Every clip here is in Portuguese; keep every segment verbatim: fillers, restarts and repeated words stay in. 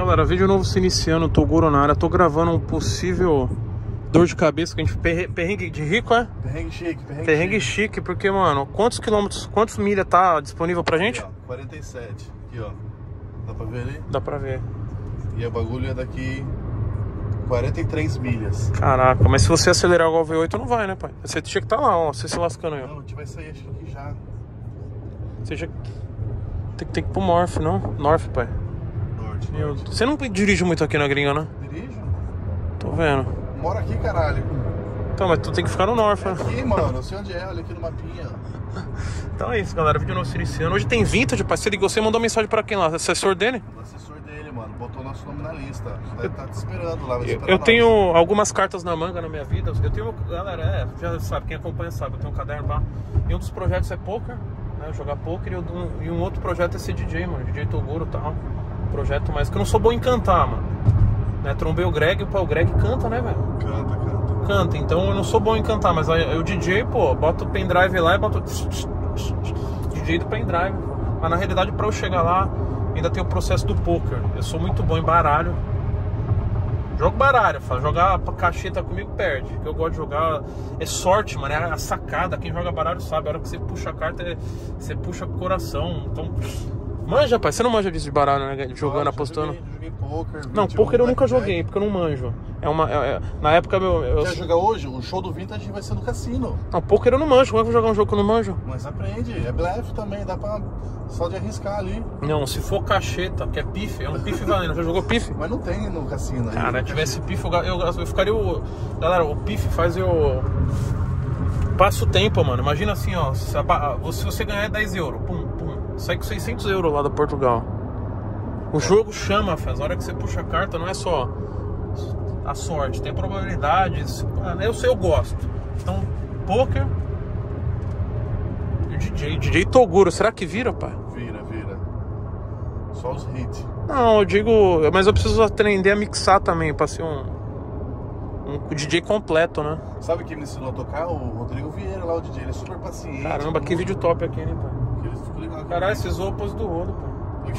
Galera, vídeo novo se iniciando, Toguro na área. Tô gravando um possível dor de cabeça que a gente... Perrengue de rico, é? Perrengue chique, perrengue, perrengue chique. chique, porque, mano, quantos quilômetros, quantos milha tá disponível pra gente? Aqui, ó, quarenta e sete. Aqui, ó. Dá pra ver ali? Dá pra ver. E o bagulho é daqui quarenta e três milhas. Caraca, mas se você acelerar igual o V oito não vai, né, pai? Você tinha que estar tá lá, ó, você se lascando aí, ó. Não, a gente vai sair, acho que aqui já. Você já... Tem, tem que ir pro Morph, não? North, pai. Norte, Meu... norte. Você não dirige muito aqui na gringa, né? Dirijo? Tô vendo. Mora aqui, caralho. Então, mas tu tem que ficar no North, É né? aqui, mano, eu sei onde é, olha aqui no mapinha. Então é isso, galera, vídeo novo se iniciando. Hoje tem Vintage, pai. Você ligou, você mandou mensagem pra quem lá? Assessor dele? O assessor dele, mano, botou nosso nome na lista. Vai estar te esperando lá, vai Eu, esperar eu nós. tenho algumas cartas na manga na minha vida. Eu tenho, galera, é, já sabe, quem acompanha sabe, eu tenho um caderno lá. E um dos projetos é poker, né? Jogar poker. E um, e um outro projeto é ser D J, mano. D J Toguro e tal. Projeto mais que eu não sou bom em cantar, mano. Né? Trombei o Greg, pô, o Greg canta, né, velho? Canta, canta. Canta, então eu não sou bom em cantar, mas aí, o D J, pô, bota o pendrive lá e bota o D J do pendrive. Mas na realidade, pra eu chegar lá, ainda tem o processo do poker. Eu sou muito bom em baralho. Jogo baralho, fala, jogar cacheta comigo perde. O que eu gosto de jogar é sorte, mano, é a sacada. Quem joga baralho sabe, a hora que você puxa a carta, é, você puxa pro coração. Então, manja, pai, você não manja disso de baralho, né? Jogando, Ah, apostando. Joguei, joguei poker. Não, vinte, poker eu um, nunca blackjack. joguei, porque eu não manjo. É uma, é, é, na época meu... Eu, Quer jogar hoje? O show do Vintage vai ser no cassino. não, poker eu não manjo. Como é que eu vou jogar um jogo que eu não manjo? Mas aprende, é blefe também, dá pra só de arriscar ali. Não, se for cacheta, que é pife, é um pife valendo. Já jogou pife? Mas não tem no cassino aí. Cara, se tivesse pife, eu, eu, eu ficaria o... Galera, o pife faz eu... Passo o tempo, mano. Imagina assim, ó. Se, a, se você ganhar dez euros, pum, pum, sai com seiscentos euros lá da Portugal. O jogo chama, faz. A hora que você puxa a carta, não é só a sorte, tem probabilidades. Eu sei, eu gosto. Então, poker e o D J. D J Toguro, será que vira, pai? Vira, vira. Só os hits. Não, eu digo, mas eu preciso aprender a mixar também, pra ser um, um D J completo, né? Sabe quem me ensinou a tocar? O Rodrigo Vieira lá, o D J. Ele é super paciente. Caramba, que vídeo top aqui, né, pai? Ele ficou legal. Caralho, esses roupas do rodo, pai.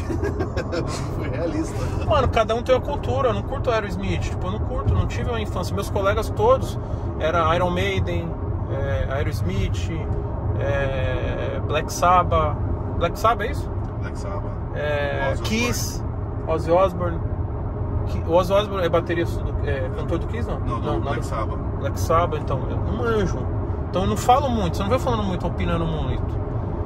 Foi realista. Mano, cada um tem uma cultura. Eu não curto Aerosmith, tipo, eu não curto, não tive uma infância. Meus colegas todos era Iron Maiden, é, Aerosmith, é, Black Sabbath. Black Sabbath é isso? Black Sabbath. É, Ozzy Kiss, Ozzy Osbourne. O Ozzy Osbourne é baterista, do, é, cantor do Kiss, não? Não, não, Black Sabbath. Black Sabbath, então, eu não manjo. Então eu não falo muito, você não vê falando muito, opinando muito.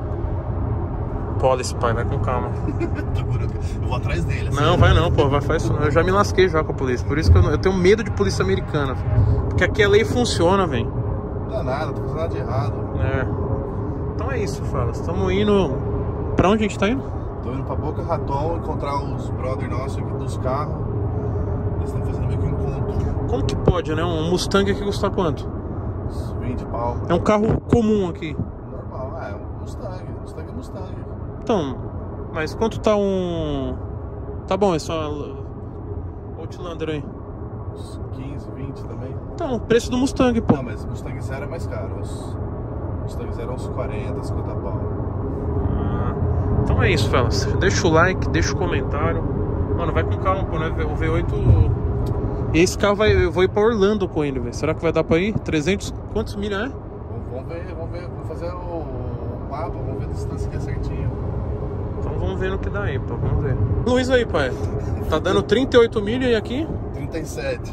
Policy, pai, vai com calma. Eu vou atrás dele. Assim, não, vai não, pô, vai faz isso não. Eu já me lasquei já com a polícia. Por isso que eu, eu tenho medo de polícia americana. Porque aqui a lei funciona, velho. Não é nada, não tô fazendo nada de errado. É. Então é isso, fala. Estamos indo. Pra onde a gente tá indo? Tô indo pra Boca Raton encontrar os brother nossos aqui dos carros. Eles estão fazendo meio que um encontro. Como que pode, né? Um Mustang aqui custa quanto? Uns vinte pau. É um carro comum aqui. Normal, é um Mustang. Mustang é Mustang. Então, mas quanto tá um... Tá bom, é só Outlander aí. Uns quinze, vinte também. Então, o preço do Mustang, pô. Não, mas Mustang Zero é mais caro. Os Mustang Zero é uns quarenta, cinquenta pau. Ah, então é isso, fellas. Deixa o like, deixa o comentário. Mano, vai com calma, pô, né? O V oito... Esse carro vai... Eu vou ir pra Orlando com ele, velho. Será que vai dar pra ir? trezentos... Quantos milha é? Vamos, vamos ver, vamos ver. Vamos fazer o mapa, vamos ver a distância aqui é certinho. Então vamos ver no que dá aí, pô. Vamos ver. Luiz aí, pai. Tá dando trinta e oito milha e aqui? trinta e sete.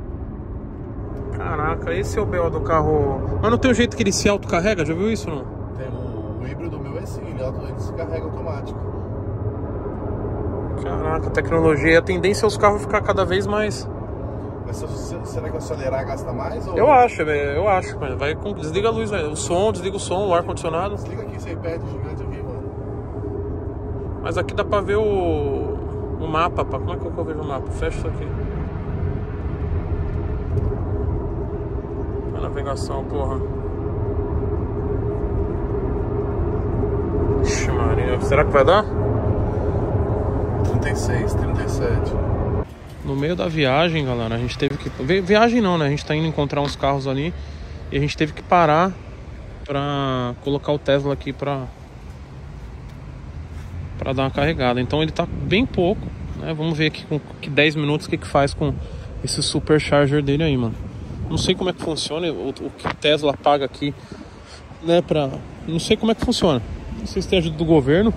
Caraca, esse é o B O do carro. Mas não tem um jeito que ele se autocarrega? Já viu isso ou não? Tem o, o híbrido meu é assim, ele, auto, ele se carrega automático. Caraca, tecnologia. A tendência é os carros ficar cada vez mais... Mas se, se, será que acelerar gasta mais? Ou... Eu acho, eu acho. Vai com... Desliga a luz, velho. O som, desliga o som, o ar-condicionado. Desliga aqui esse iPad gigante aqui, mano. Mas aqui dá pra ver o... O mapa, pá. Como é que eu vejo o mapa? Fecha isso aqui. A navegação, porra. Ixi, Maria. Será que vai dar? trinta e seis, trinta e sete. No meio da viagem, galera, a gente teve que... Viagem não, né? A gente tá indo encontrar uns carros ali. E a gente teve que parar pra colocar o Tesla aqui pra... Pra dar uma carregada. Então ele tá bem pouco. Né? Vamos ver aqui com que dez minutos o que, que faz com esse supercharger dele aí, mano. Não sei como é que funciona, o, o que o Tesla paga aqui, né, pra... Não sei como é que funciona. Não sei se tem ajuda do governo.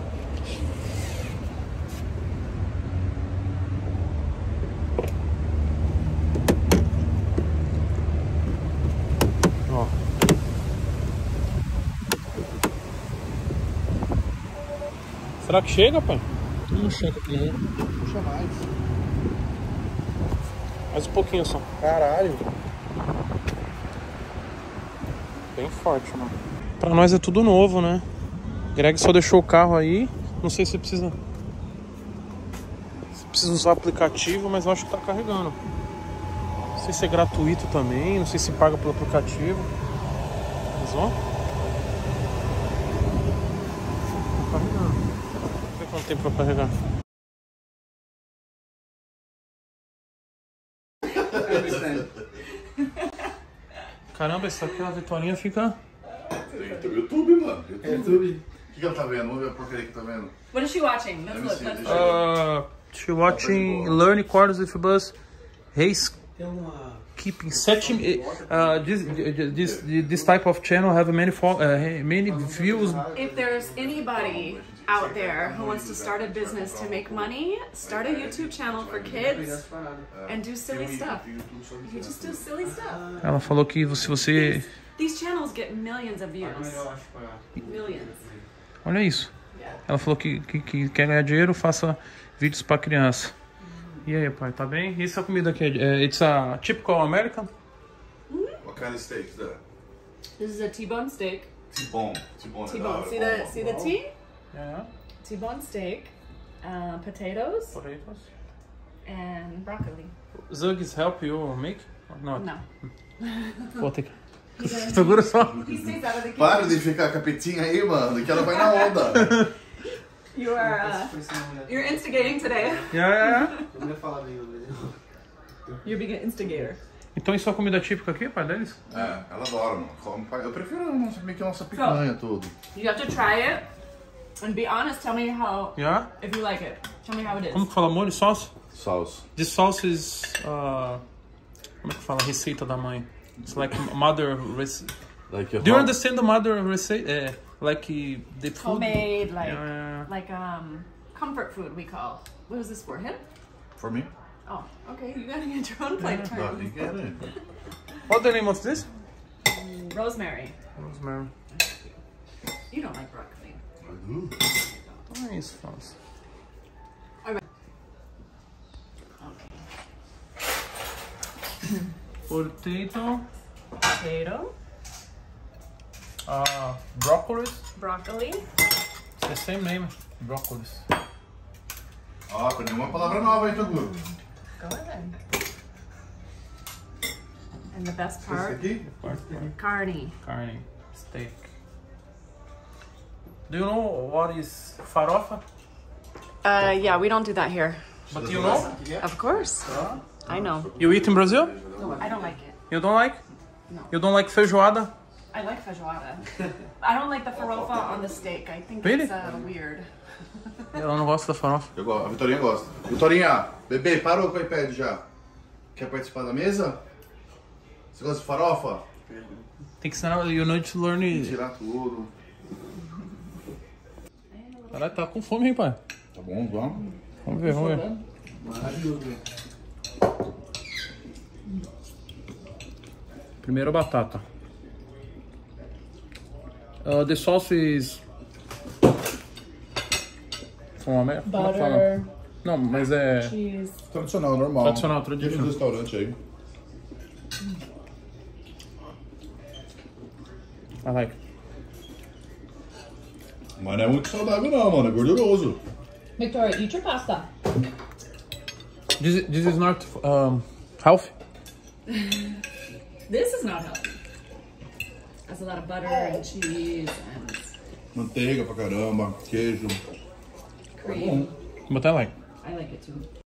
Ó. Será que chega, pai? Não chega aqui, não. Puxa mais. Mais um pouquinho só. Caralho. Bem forte, mano. Pra nós é tudo novo, né? Greg só deixou o carro aí. Não sei se precisa... Se precisa usar o aplicativo, mas eu acho que tá carregando. Não sei se é gratuito também. Não sei se paga pelo aplicativo. Mas ó. Tá carregando. Vamos ver quanto tempo pra carregar. Caramba, essa aqui, a Vitorinha fica... Tem o YouTube, mano. YouTube. YouTube. O que ela tá vendo? Vamos ver a porcaria que tá vendo. What is she watching? Let's look. Let's look. Uh, she watching learning quarters with bus. Race keeping setting. Uh, this, this this type of channel have many fo uh, many views. If there's anybody out there who wants to start a business to make money, start a YouTube channel for kids and do silly stuff. You just do silly stuff. Ela falou que se você... These channels get millions of views. Millions. Olha isso. Ela falou que, que, que quer ganhar dinheiro, faça vídeos pra criança. E aí, pai, tá bem? E essa comida aqui? É, it's a typical American? What kind of steak is that? This is a T-bone steak. T-bone. T-bone. T-bone. See the see the T? Yeah. T-bone steak, uh, potatoes, Potatoes. and broccoli. Zugs help you make or not? No. Vou ter que... Segura só. He stays out of the kitchen. Para de ficar com a petinha aí, mano, que ela vai na onda. You are uh, you're instigating today. Yeah, yeah. You're being an instigator. Então isso é a comida típica aqui, pai, deles? É, ela adora, mano. Come, eu prefiro a nossa, meio que a nossa picanha, tudo. You have to try it and be honest. Tell me how. Yeah? If you like it, tell me how it is. Como que fala molho? Sauce? Sauce. This sauce is... Uh, como é que fala? Receita da mãe. It's like mother recipe. Like Do you understand the mother recipe? Uh, like uh, the food? Homemade, like Yeah. like um comfort food we call. What is this for him? For me? Oh, okay. You gotta get your own plate of Tá, turns. you get it. What's the name of this? Rosemary. Rosemary. You don't like broccoli. I do. Então é isso, Fausto. Potato. Potato, Uh, broccoli. broccoli. It's the same name. Broccoli. Ó, aprendi uma palavra nova aí, Toguro. Go ahead. And the best Esse part, aqui? carne. Carne. Steak. Do you know what is farofa? Uh, yeah, we don't do that here. But you know? Of course. I know. You eat in Brazil? I don't like it. You don't like? No. You don't like feijoada? I like feijoada. I don't like the farofa on the steak. I think Really? it's uh, weird. Ela não gosta da farofa. Eu gosto, a Vitorinha gosta. Vitorinha, bebê, parou com o iPad já. Quer participar da mesa? Você gosta de farofa? Tem que ensinar, you need to learn it. Tirar tudo. Caralho, tá com fome, hein, pai? Tá bom, vamos. Vamos ver, vamos ver. Primeiro a batata. Uh, the sauce is... From America? Como é que fala? Não, mas é... Cheese. Tradicional, normal. Tradicional, Aquele tradicional. do restaurante aí. I like. Mas não é muito saudável não, mano. É gorduroso. Victoria, eat your pasta. This, this is not um, healthy. This is not healthy. Has a lot of butter and cheese and Manteiga pra caramba, queijo. cream. But I like. I like it too.